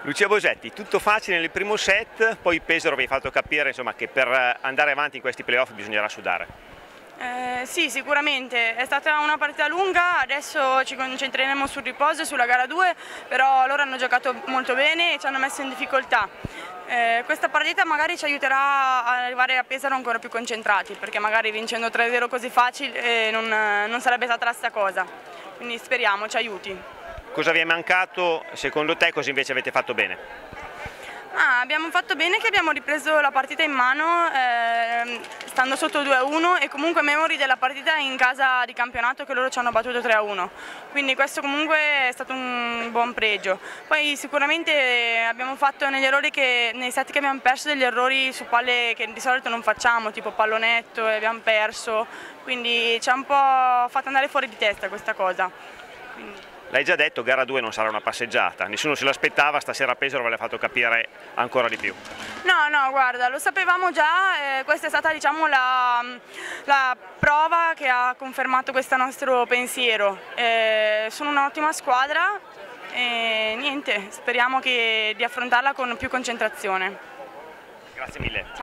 Lucia Bosetti, tutto facile nel primo set, poi Pesaro vi hai fatto capire insomma, che per andare avanti in questi playoff bisognerà sudare. Sì, sicuramente, è stata una partita lunga, adesso ci concentreremo sul riposo e sulla gara 2, però loro hanno giocato molto bene e ci hanno messo in difficoltà. Questa partita magari ci aiuterà ad arrivare a Pesaro ancora più concentrati, perché magari vincendo 3-0 così facile non sarebbe stata la stessa cosa, quindi speriamo ci aiuti. Cosa vi è mancato secondo te, cosa invece avete fatto bene? Abbiamo fatto bene che abbiamo ripreso la partita in mano stando sotto 2-1 e comunque memori della partita in casa di campionato che loro ci hanno battuto 3-1, quindi questo comunque è stato un buon pregio. Poi sicuramente abbiamo fatto nei set che abbiamo perso degli errori su palle che di solito non facciamo, tipo pallonetto e abbiamo perso, quindi ci ha un po' fatto andare fuori di testa questa cosa. L'hai già detto, gara 2 non sarà una passeggiata, nessuno se l'aspettava, stasera a Pesaro ve l'ha fatto capire ancora di più. No, guarda, lo sapevamo già, questa è stata diciamo, la prova che ha confermato questo nostro pensiero. Sono un'ottima squadra e niente, speriamo di affrontarla con più concentrazione. Grazie mille.